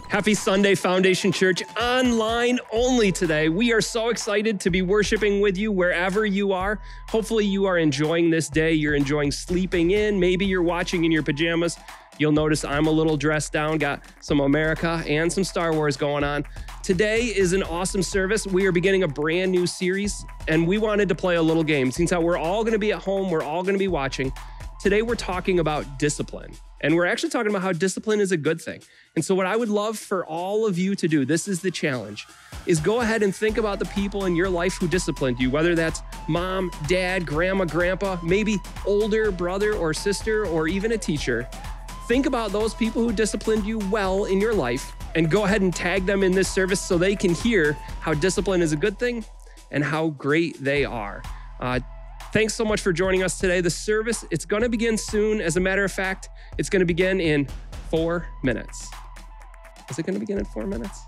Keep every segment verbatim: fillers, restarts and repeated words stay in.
Happy Sunday, Foundation Church, online only today. We are so excited to be worshiping with you wherever you are. Hopefully you are enjoying this day. You're enjoying sleeping in. Maybe you're watching in your pajamas. You'll notice I'm a little dressed down, got some America and some Star Wars going on. Today is an awesome service. We are beginning a brand new series, and we wanted to play a little game. Since we're all going to be at home, we're all going to be watching. Today we're talking about discipline. And we're actually talking about how discipline is a good thing. And so what I would love for all of you to do, this is the challenge, is go ahead and think about the people in your life who disciplined you, whether that's mom, dad, grandma, grandpa, maybe older brother or sister, or even a teacher. Think about those people who disciplined you well in your life and go ahead and tag them in this service so they can hear how discipline is a good thing and how great they are. Uh, Thanks so much for joining us today. The service, it's going to begin soon. As a matter of fact, it's going to begin in four minutes. Is it going to begin in four minutes?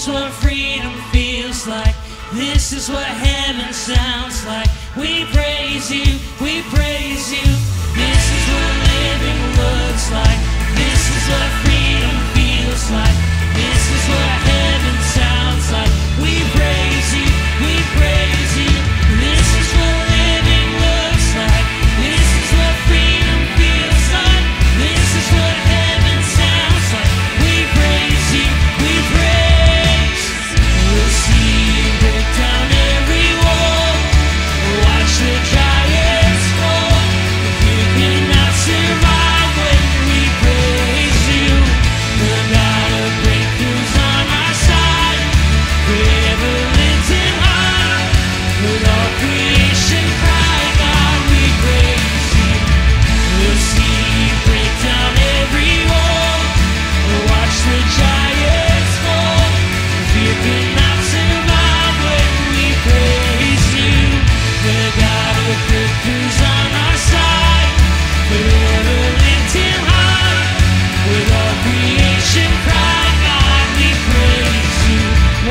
is what freedom feels like. This is what heaven sounds like. We praise you, we praise you. This is what living looks like. This is what freedom feels like. This is what heaven sounds like. We praise you, we praise you. This is what living looks like. This is what freedom feels like. This is what heaven sounds like. We praise you, we praise. We'll see you break down every wall. Watch the giants fall. You cannot survive when we praise you. The God of breakthroughs on our side. Forever lifting high. With all creation cry, God, we praise you. We'll see you break down every wall. Watch the giants fall. You cannot survive when we praise you. The God of breakthroughs on our side. Forever lifting high. With all creation cry, God, we praise you. Oh,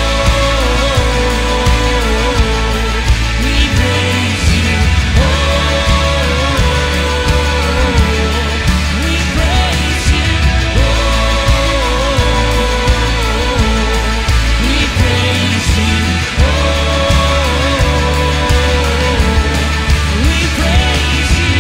we praise you. Oh, we praise you. Oh, we praise you. Oh, we praise you.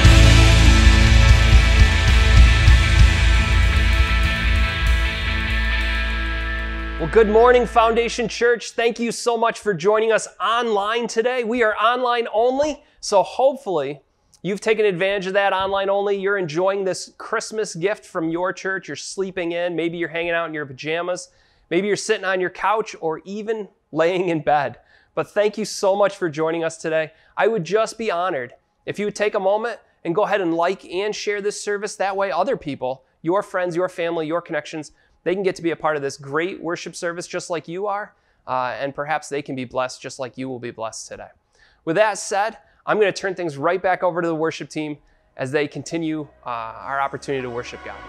Well, good morning, Foundation Church. Thank you so much for joining us online today. We are online only, so hopefully you've taken advantage of that online only. You're enjoying this Christmas gift from your church. You're sleeping in. Maybe you're hanging out in your pajamas. Maybe you're sitting on your couch or even laying in bed. But thank you so much for joining us today. I would just be honored if you would take a moment and go ahead and like and share this service. That way other people, your friends, your family, your connections, they can get to be a part of this great worship service just like you are, uh, and perhaps they can be blessed just like you will be blessed today. With that said, I'm going to turn things right back over to the worship team as they continue uh, our opportunity to worship God.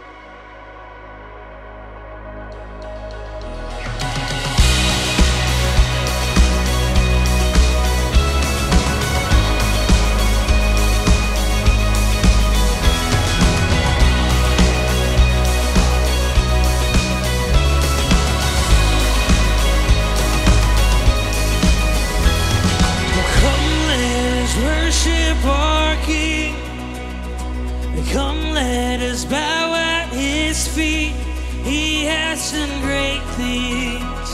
Come, let us worship our King. Come, let us bow at His feet. He has done great things.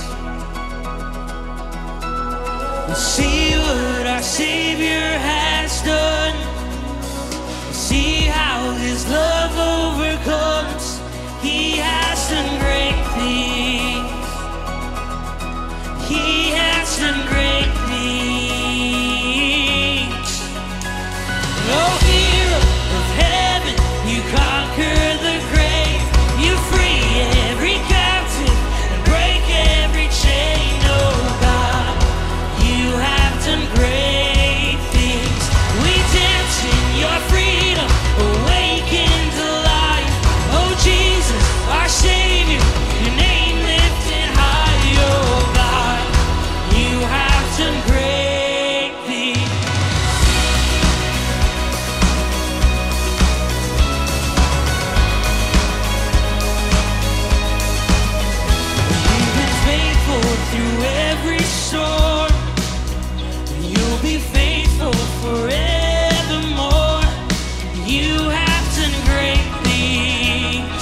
See what our Savior has done. See how His love overcomes. He has done great things. He has done great things. Oh, hero of heaven, you conquer the grave. You free every captive and break every chain. Oh God, you have done great things. We dance in your freedom, awakened to life. Oh Jesus, our Savior, your name lifted high. Oh God, you have done great things. You've been faithful through every storm. You'll be faithful forevermore. You have done great things.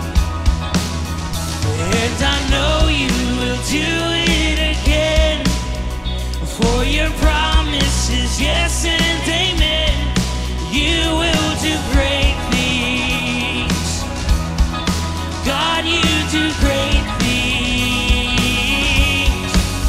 And I know you will do it again. For your promises, yes and amen. You will do great things. God, you do great things.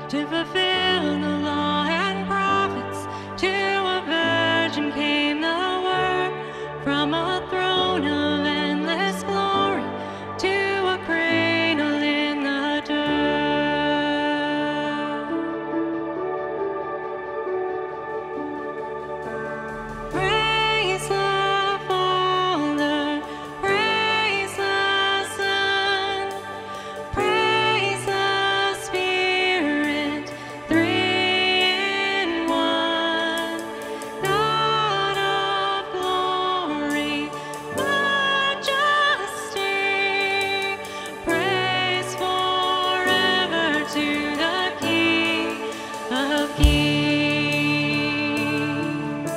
to fulfill the law and prophets. To a virgin came the word, from a throne of endless glory to a cradle in the dirt. Praise the Father, praise the Son, praise the Spirit, three in one. God of glory, majesty, praise forever to the King of Kings.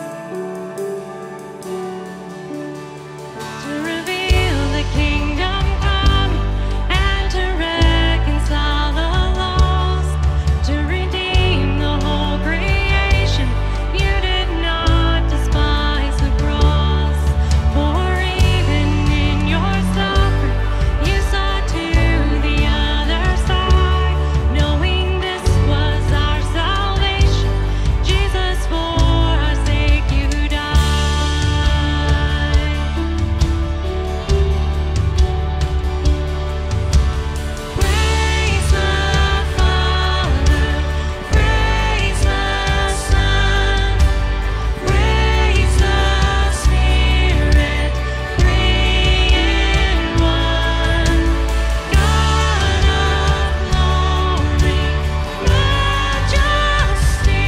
To reveal the kingdom coming and to reconcile the lost, to redeem the whole creation, you did not despise the cross. For even in your suffering, you saw to the other side, knowing this was our salvation. Jesus, for our sake you died. Praise the Father, praise the Son, praise the Spirit, three in one. God of glory, majesty,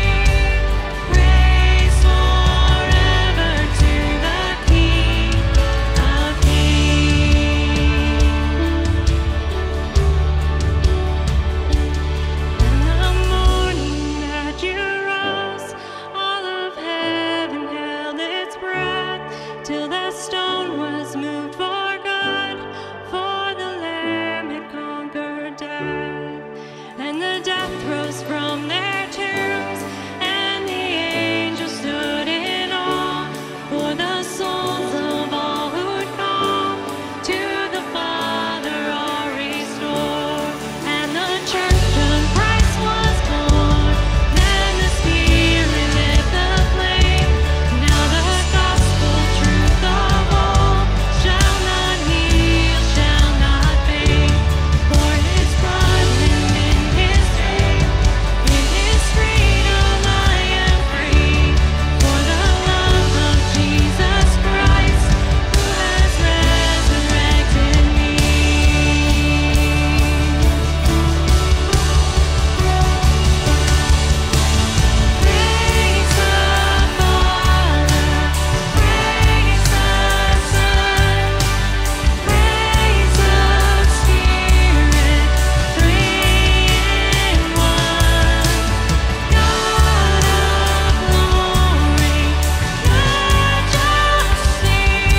praise forever to the King of Kings. In the morning that you rose, all of heaven held its breath, till the stone was moved for good, for the Lamb had conquered death. And the death rose from their tombs, and the angels stood in awe, for the souls of all who'd come to the Father are restored. And the church of Christ was born, then the Spirit lit the flame. Now the gospel truth of all shall not kneel, shall not faint. For His blood and in His name, in His freedom I am free. For the love of Jesus Christ, who has resurrected me. Praise the Father, praise the Son, praise the Spirit, three in one. God of glory, majesty,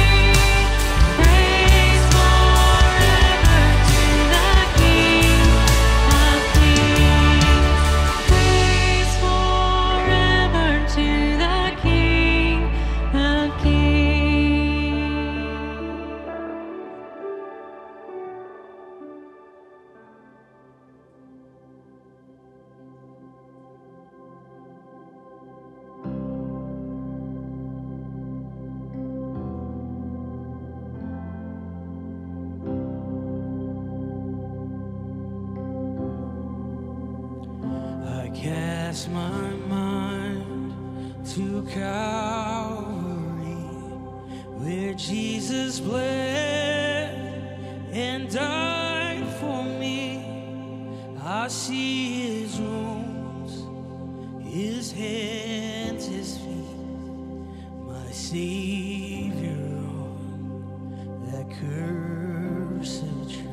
praise forever to the King of Kings. Praise forever to the King of I cast my mind to Calvary, where Jesus bled and died for me. I see His wounds, His hands, His feet, my Savior on that cursed tree.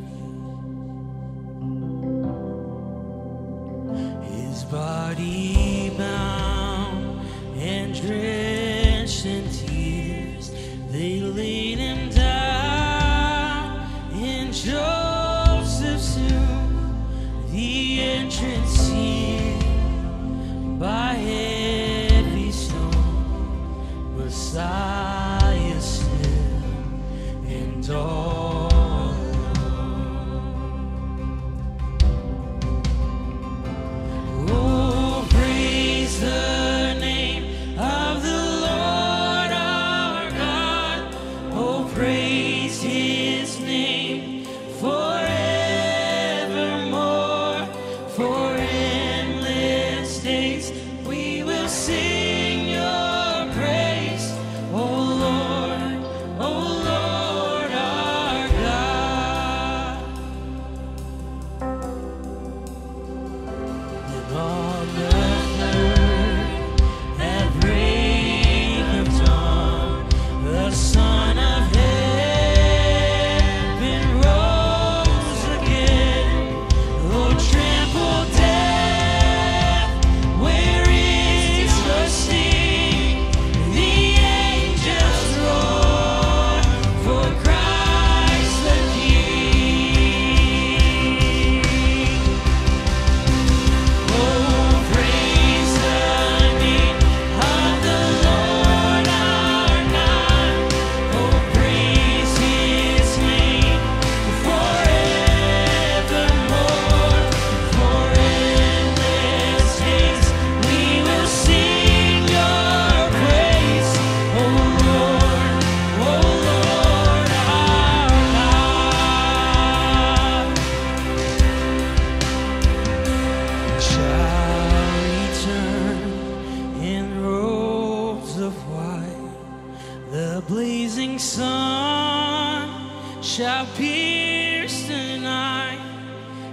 His body bound and drenched in tears, they laid Him down in Joseph's tomb, the entrance sealed by heavy stone. Messiah still and all alone.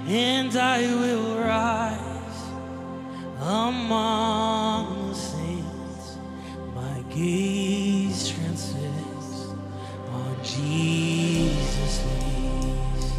and I will rise among the saints. My gaze transfixed on Jesus' face.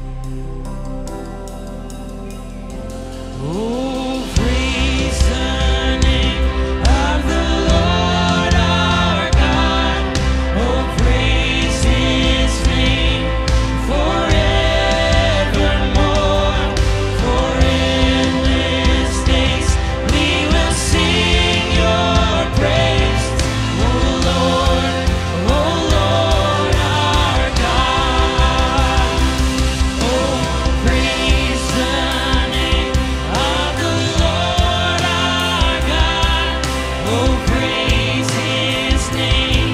Oh, praise the name of the Lord our God. Oh, praise His name forevermore. For endless days we will sing your praise. Oh Lord, oh Lord our God. Oh, praise the name of the Lord our God. Oh, praise His name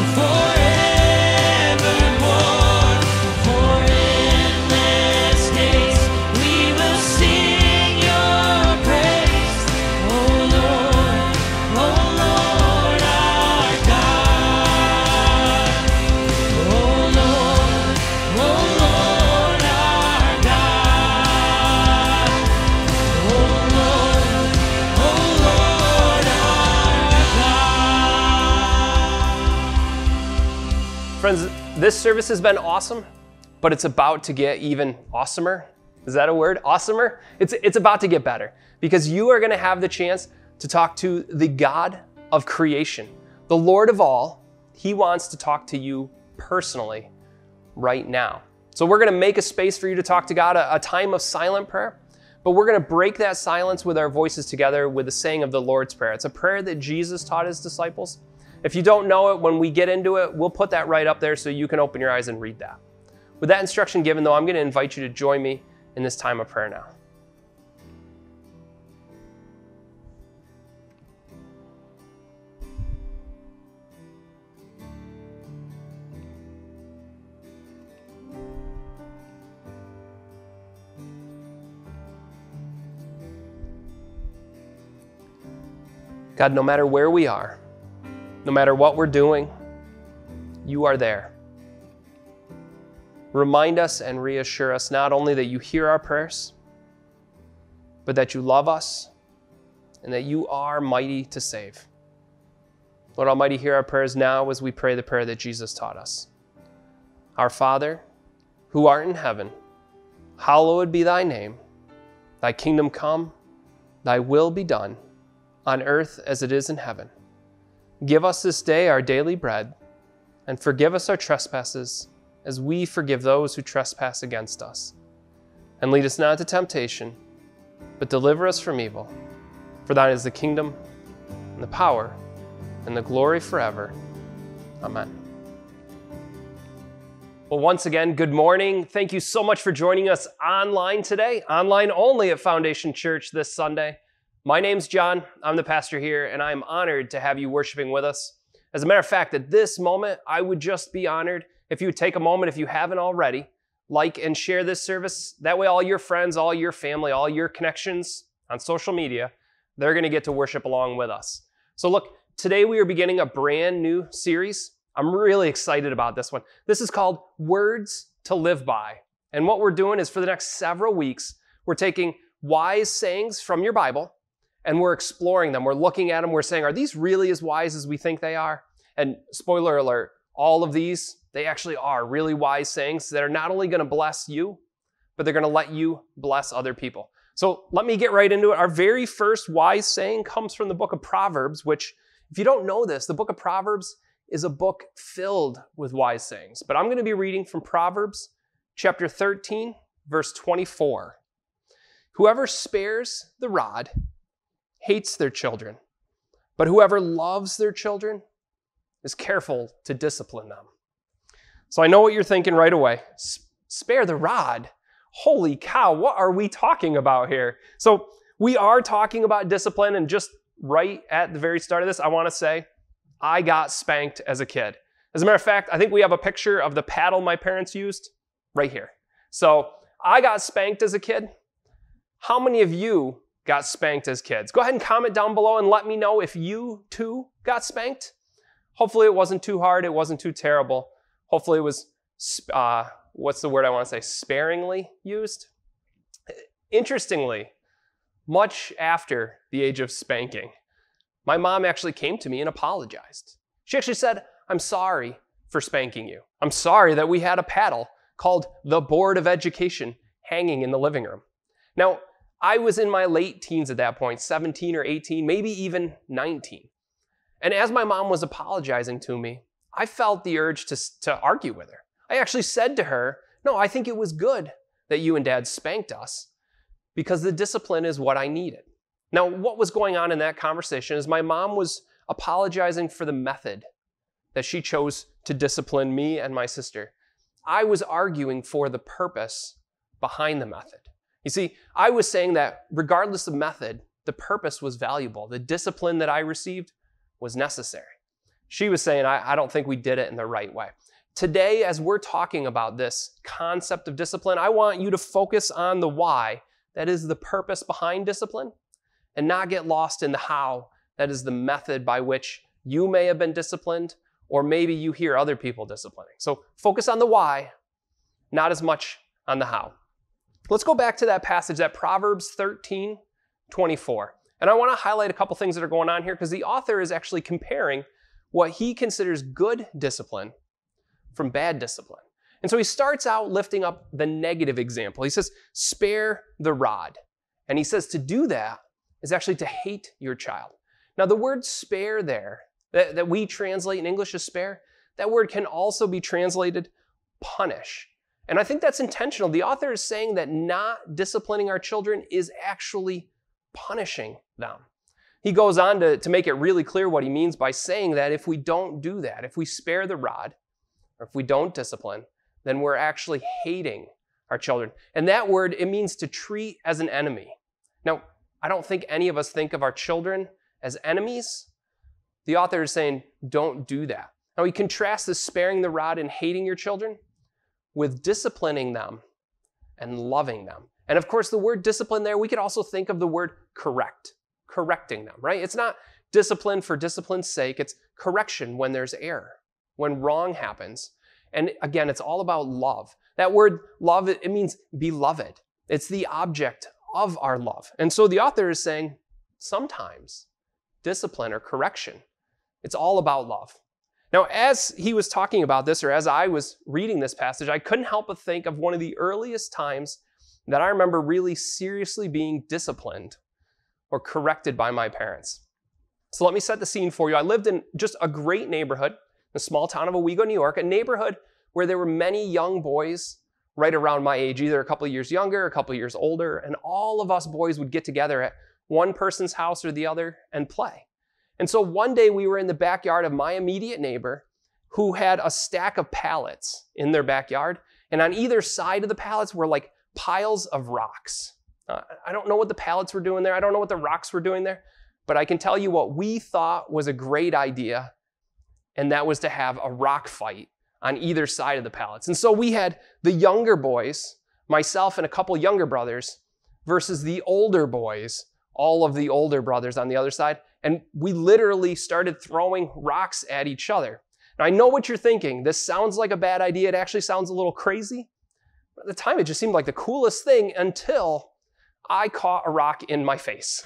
forevermore. For endless days we will sing your praise. Oh Lord, oh Lord our God. Oh Lord, oh Lord our God. Oh Lord, oh Lord our God. Friends, this service has been awesome, but it's about to get even awesomer. Is that a word? Awesomer? It's, it's about to get better because you are going to have the chance to talk to the God of creation, the Lord of all. He wants to talk to you personally right now. So we're going to make a space for you to talk to God, a, a time of silent prayer, but we're going to break that silence with our voices together with the saying of the Lord's Prayer. It's a prayer that Jesus taught His disciples. If you don't know it, when we get into it, we'll put that right up there so you can open your eyes and read that. With that instruction given, though, I'm going to invite you to join me in this time of prayer now. God, no matter where we are, no matter what we're doing, you are there. Remind us and reassure us not only that you hear our prayers, but that you love us and that you are mighty to save. Lord Almighty, hear our prayers now as we pray the prayer that Jesus taught us. Our Father, who art in heaven, hallowed be thy name. Thy kingdom come, thy will be done, on earth as it is in heaven. Give us this day our daily bread, and forgive us our trespasses, as we forgive those who trespass against us. And lead us not into temptation, but deliver us from evil. For thine is the kingdom, and the power, and the glory forever. Amen. Well, once again, good morning. Thank you so much for joining us online today, online only at Foundation Church this Sunday. My name's John. I'm the pastor here, and I'm honored to have you worshiping with us. As a matter of fact, at this moment, I would just be honored if you would take a moment, if you haven't already, like and share this service. That way all your friends, all your family, all your connections on social media, they're going to get to worship along with us. So look, today we are beginning a brand new series. I'm really excited about this one. This is called Words to Live By. And what we're doing is for the next several weeks, we're taking wise sayings from your Bible, and we're exploring them. We're looking at them. We're saying, are these really as wise as we think they are? And spoiler alert, all of these, they actually are really wise sayings that are not only going to bless you, but they're going to let you bless other people. So let me get right into it. Our very first wise saying comes from the book of Proverbs, which, if you don't know this, the book of Proverbs is a book filled with wise sayings. But I'm going to be reading from Proverbs chapter thirteen, verse twenty-four. Whoever spares the rod hates their children, but whoever loves their children is careful to discipline them. So I know what you're thinking right away. Spare the rod? Holy cow, what are we talking about here? So we are talking about discipline, and just right at the very start of this, I want to say, I got spanked as a kid. As a matter of fact, I think we have a picture of the paddle my parents used right here. So I got spanked as a kid. How many of you got spanked as kids? Go ahead and comment down below and let me know if you too got spanked. Hopefully it wasn't too hard. It wasn't too terrible. Hopefully it was, uh, what's the word I want to say, sparingly used. Interestingly, much after the age of spanking, my mom actually came to me and apologized. She actually said, "I'm sorry for spanking you. I'm sorry that we had a paddle called the Board of Education hanging in the living room." Now, I was in my late teens at that point, seventeen or eighteen, maybe even nineteen. And as my mom was apologizing to me, I felt the urge to, to argue with her. I actually said to her, "No, I think it was good that you and Dad spanked us because the discipline is what I needed." Now, what was going on in that conversation is my mom was apologizing for the method that she chose to discipline me and my sister. I was arguing for the purpose behind the method. You see, I was saying that regardless of method, the purpose was valuable. The discipline that I received was necessary. She was saying, I, I don't think we did it in the right way. Today, as we're talking about this concept of discipline, I want you to focus on the why, that is the purpose behind discipline, and not get lost in the how, that is the method by which you may have been disciplined, or maybe you hear other people disciplining. So focus on the why, not as much on the how. Let's go back to that passage, that Proverbs thirteen twenty-four. And I want to highlight a couple things that are going on here because the author is actually comparing what he considers good discipline from bad discipline. And so he starts out lifting up the negative example. He says, spare the rod. And he says to do that is actually to hate your child. Now the word spare there, that, that we translate in English as spare, that word can also be translated punish. And I think that's intentional. The author is saying that not disciplining our children is actually punishing them. He goes on to, to make it really clear what he means by saying that if we don't do that, if we spare the rod, or if we don't discipline, then we're actually hating our children. And that word, it means to treat as an enemy. Now, I don't think any of us think of our children as enemies. The author is saying, don't do that. Now, he contrasts this sparing the rod and hating your children with disciplining them and loving them. And of course, the word discipline there, we could also think of the word correct, correcting them, right? It's not discipline for discipline's sake. It's correction when there's error, when wrong happens. And again, it's all about love. That word love, it means beloved. It's the object of our love. And so the author is saying, sometimes discipline or correction, it's all about love. Now, as he was talking about this, or as I was reading this passage, I couldn't help but think of one of the earliest times that I remember really seriously being disciplined or corrected by my parents. So let me set the scene for you. I lived in just a great neighborhood, the small town of Owego, New York, a neighborhood where there were many young boys right around my age, either a couple of years younger, a couple of years older, and all of us boys would get together at one person's house or the other and play. And so one day we were in the backyard of my immediate neighbor who had a stack of pallets in their backyard. And on either side of the pallets were like piles of rocks. Uh, I don't know what the pallets were doing there. I don't know what the rocks were doing there. But I can tell you what we thought was a great idea. And that was to have a rock fight on either side of the pallets. And so we had the younger boys, myself and a couple younger brothers, versus the older boys, all of the older brothers on the other side. And we literally started throwing rocks at each other. Now, I know what you're thinking. This sounds like a bad idea. It actually sounds a little crazy. But at the time, it just seemed like the coolest thing until I caught a rock in my face.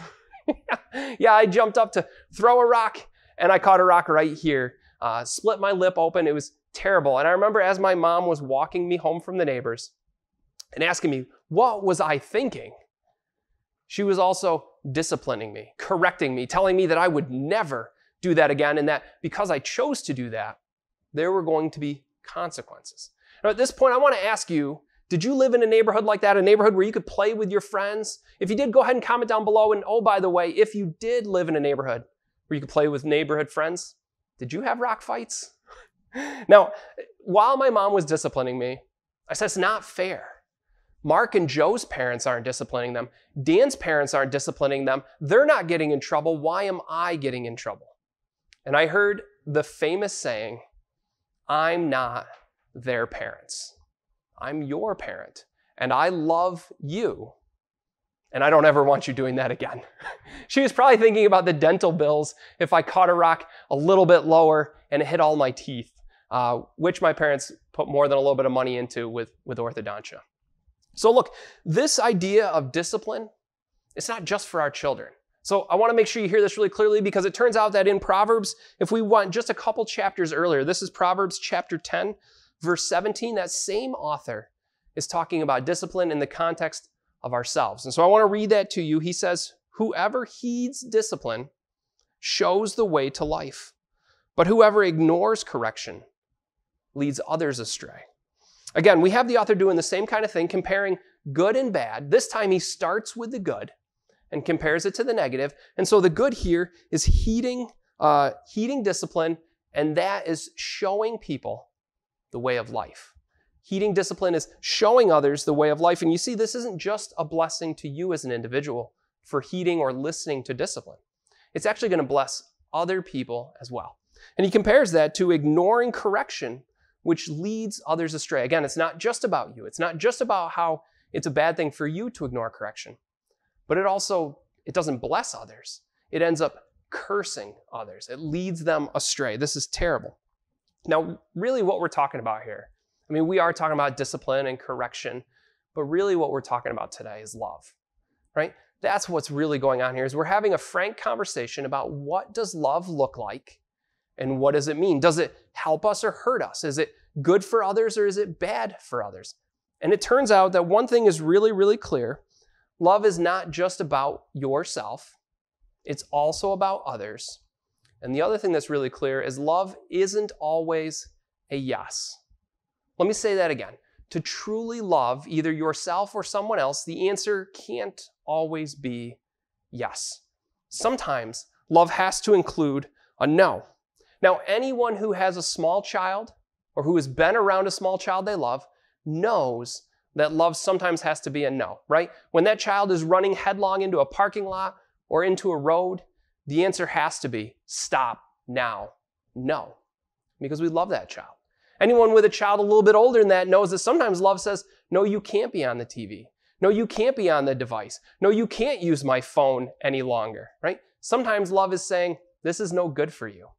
Yeah, I jumped up to throw a rock, and I caught a rock right here. Uh, split my lip open. It was terrible. And I remember as my mom was walking me home from the neighbors and asking me, what was I thinking? She was also disciplining me, correcting me, telling me that I would never do that again, and that because I chose to do that, there were going to be consequences. Now, at this point, I want to ask you, did you live in a neighborhood like that, a neighborhood where you could play with your friends? If you did, go ahead and comment down below. And oh, by the way, if you did live in a neighborhood where you could play with neighborhood friends, did you have rock fights? Now, while my mom was disciplining me, I said, it's not fair. Mark and Joe's parents aren't disciplining them. Dan's parents aren't disciplining them. They're not getting in trouble. Why am I getting in trouble? And I heard the famous saying, I'm not their parents. I'm your parent. And I love you. And I don't ever want you doing that again. She was probably thinking about the dental bills if I caught a rock a little bit lower and it hit all my teeth, uh, which my parents put more than a little bit of money into with, with orthodontia. So look, this idea of discipline, it's not just for our children. So I want to make sure you hear this really clearly, because it turns out that in Proverbs, if we went just a couple chapters earlier, this is Proverbs chapter ten, verse seventeen, that same author is talking about discipline in the context of ourselves. And so I want to read that to you. He says, whoever heeds discipline shows the way to life, but whoever ignores correction leads others astray. Again, we have the author doing the same kind of thing, comparing good and bad. This time he starts with the good and compares it to the negative. And so the good here is heeding, uh, heeding discipline, and that is showing people the way of life. Heeding discipline is showing others the way of life. And you see, this isn't just a blessing to you as an individual for heeding or listening to discipline. It's actually going to bless other people as well. And he compares that to ignoring correction, which leads others astray. Again, it's not just about you. It's not just about how it's a bad thing for you to ignore correction, but it also, it doesn't bless others. It ends up cursing others. It leads them astray. This is terrible. Now, really what we're talking about here, I mean, we are talking about discipline and correction, but really what we're talking about today is love, right? That's what's really going on here, is we're having a frank conversation about what does love look like and what does it mean? Does it help us or hurt us? Is it good for others or is it bad for others? And it turns out that one thing is really, really clear. Love is not just about yourself. It's also about others. And the other thing that's really clear is love isn't always a yes. Let me say that again. To truly love either yourself or someone else, the answer can't always be yes. Sometimes love has to include a no. Now, anyone who has a small child or who has been around a small child they love knows that love sometimes has to be a no, right? When that child is running headlong into a parking lot or into a road, the answer has to be stop now, no, because we love that child. Anyone with a child a little bit older than that knows that sometimes love says, no, you can't be on the T V. No, you can't be on the device. No, you can't use my phone any longer, right? Sometimes love is saying, this is no good for you.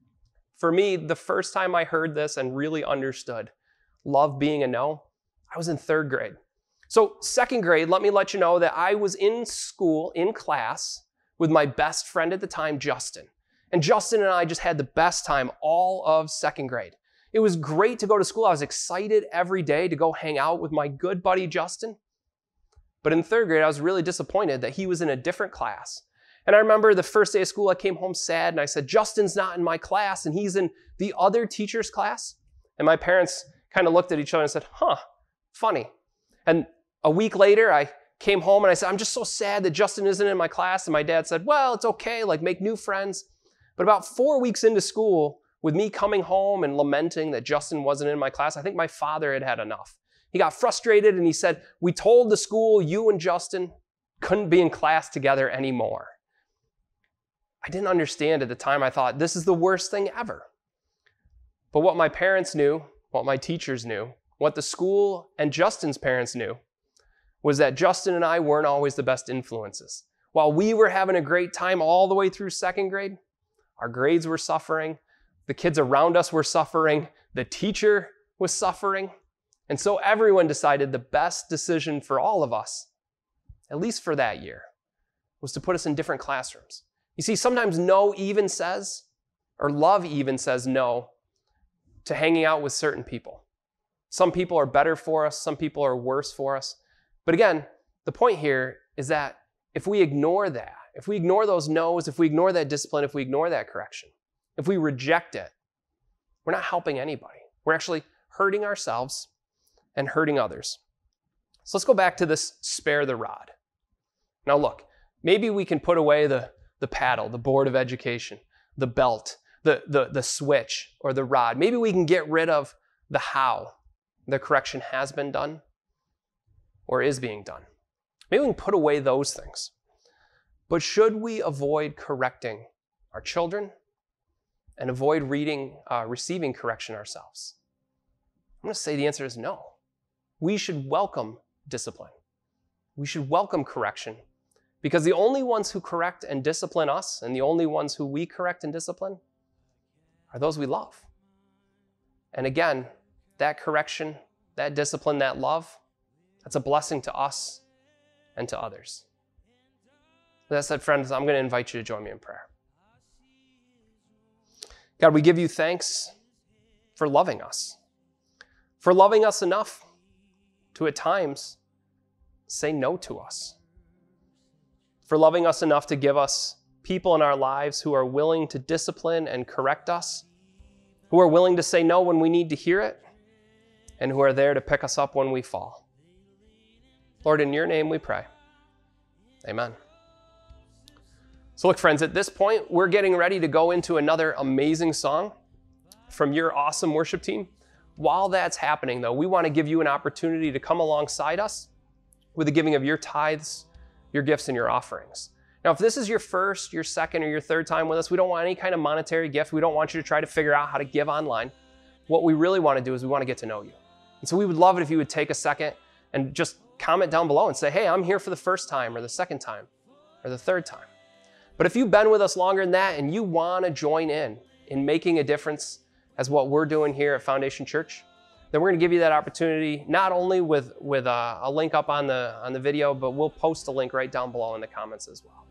For me, the first time I heard this and really understood love being a no, I was in third grade. So second grade, let me let you know that I was in school, in class, with my best friend at the time, Justin. And Justin and I just had the best time all of second grade. It was great to go to school. I was excited every day to go hang out with my good buddy, Justin. But in third grade, I was really disappointed that he was in a different class. And I remember the first day of school, I came home sad and I said, Justin's not in my class and he's in the other teacher's class. And my parents kind of looked at each other and said, huh, funny. And a week later, I came home and I said, I'm just so sad that Justin isn't in my class. And my dad said, well, it's okay, like make new friends. But about four weeks into school, with me coming home and lamenting that Justin wasn't in my class, I think my father had had enough. He got frustrated and he said, we told the school you and Justin couldn't be in class together anymore. I didn't understand at the time. I thought, this is the worst thing ever. But what my parents knew, what my teachers knew, what the school and Justin's parents knew, was that Justin and I weren't always the best influences. While we were having a great time all the way through second grade, our grades were suffering, the kids around us were suffering, the teacher was suffering. And so everyone decided the best decision for all of us, at least for that year, was to put us in different classrooms. You see, sometimes no even says, or love even says no to hanging out with certain people. Some people are better for us, some people are worse for us. But again, the point here is that if we ignore that, if we ignore those no's, if we ignore that discipline, if we ignore that correction, if we reject it, we're not helping anybody. We're actually hurting ourselves and hurting others. So let's go back to this spare the rod. Now look, maybe we can put away the, the paddle, the board of education, the belt, the, the, the switch, or the rod. Maybe we can get rid of the how the correction has been done or is being done. Maybe we can put away those things. But should we avoid correcting our children and avoid reading, uh, receiving correction ourselves? I'm going to say the answer is no. We should welcome discipline. We should welcome correction, because the only ones who correct and discipline us, and the only ones who we correct and discipline, are those we love. And again, that correction, that discipline, that love, That's a blessing to us and to others. With that said, friends, I'm going to invite you to join me in prayer. God, we give you thanks for loving us, for loving us enough to at times say no to us, for loving us enough to give us people in our lives who are willing to discipline and correct us, who are willing to say no when we need to hear it, and who are there to pick us up when we fall. Lord, in your name we pray. Amen. So look, friends, at this point, we're getting ready to go into another amazing song from your awesome worship team. While that's happening, though, we want to give you an opportunity to come alongside us with the giving of your tithes, your gifts, and your offerings. Now, if this is your first, your second, or your third time with us, we don't want any kind of monetary gift. We don't want you to try to figure out how to give online. What we really want to do is we want to get to know you. And so we would love it if you would take a second and just comment down below and say, hey, I'm here for the first time, or the second time, or the third time. But if you've been with us longer than that and you want to join in in making a difference as what we're doing here at Foundation Church, then we're going to give you that opportunity, not only with, with a, a link up on the, on the video, but we'll post a link right down below in the comments as well.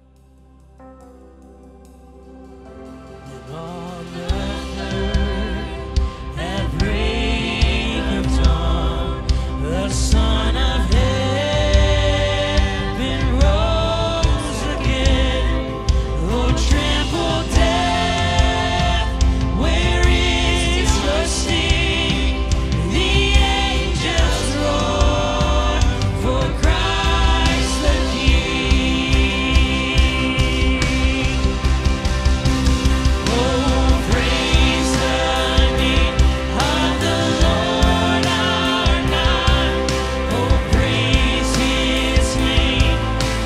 On the third at break of dawn, the Son of Heaven rose again. Oh, trample death, where is your sting? The angels roar for Christ the King. Oh, praise the name of the Lord our God. Oh, praise His name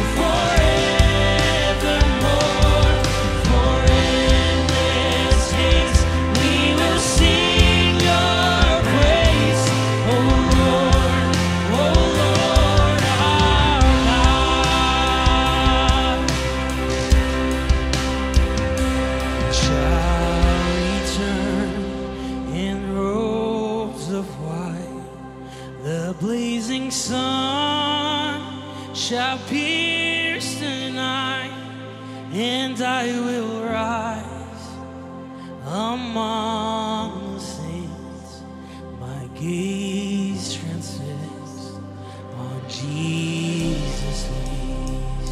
forevermore. For endless days we will sing your praise, oh Lord, oh Lord our God. Shall return in robes of white, the blazing sun shall pierce the night, and I will rise among the saints. My gaze transfixed on Jesus' face.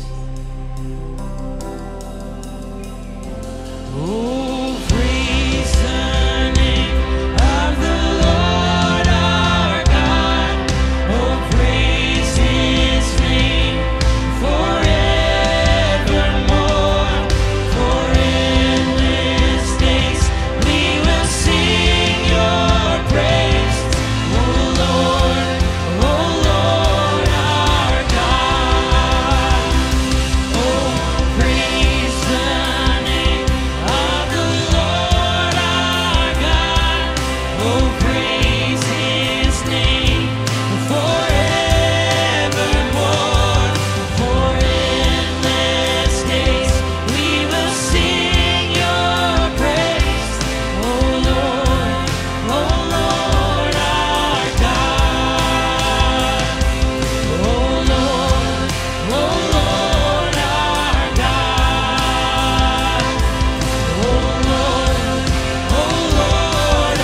Oh, praise the name of the Lord our God. Oh, praise His name forevermore. For endless days we will sing your praise, oh Lord, oh Lord our God. Oh, praise the name of the Lord our God. Oh, praise His name forevermore. For endless days we will sing your praise, oh Lord, oh Lord our God. Oh Lord, oh Lord our God. Oh Lord, oh Lord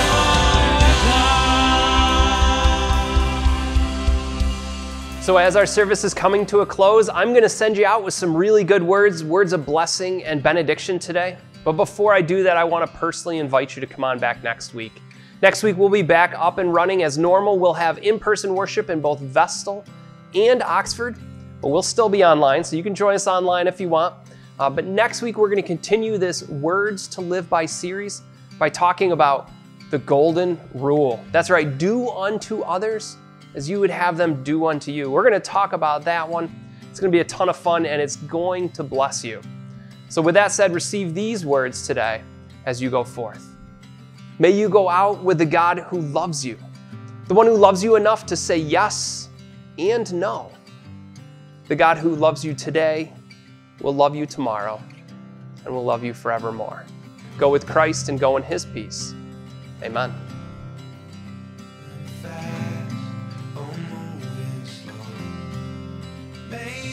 our God. So as our service is coming to a close, I'm going to send you out with some really good words, words of blessing and benediction today. But before I do that, I want to personally invite you to come on back next week. Next week, we'll be back up and running as normal. We'll have in-person worship in both Vestal and Oxford, but we'll still be online, so you can join us online if you want. Uh, but next week, we're going to continue this Words to Live By series by talking about the golden rule. That's right, do unto others as you would have them do unto you. We're going to talk about that one. It's going to be a ton of fun, and it's going to bless you. So with that said, receive these words today as you go forth. May you go out with the God who loves you, the one who loves you enough to say yes and no. The God who loves you today will love you tomorrow and will love you forevermore. Go with Christ and go in His peace. Amen. Fast, almost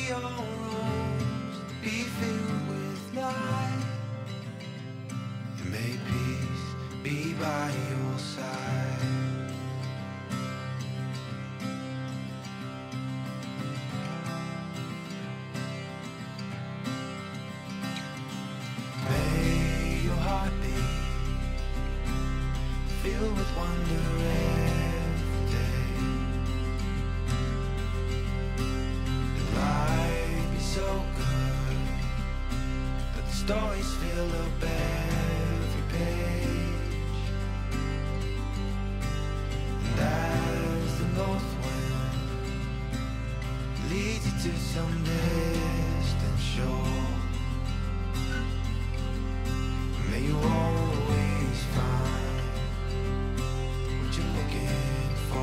your rooms be filled with light, and may peace be by your side. May your heart be filled with wonder every day. And life be so good that the stories fill up every page. And as the north wind leads you to some distant shore, may you always find what you're looking for.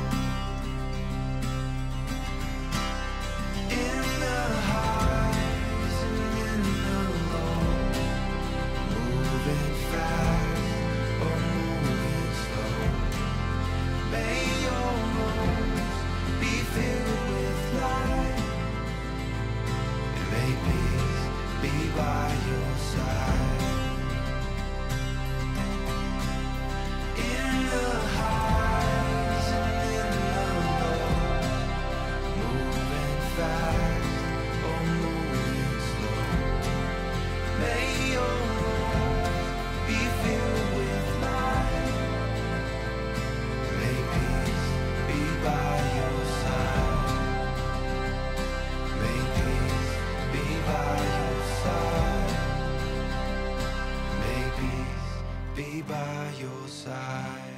In the highs and in the lows, moving fast or moving slow, may your roads be filled with light, and may peace be by your side. In the highs and in the lows, moving fast or moving slow, may your roads be filled with light, may peace be by your side, may peace be by your side, may peace be by your side.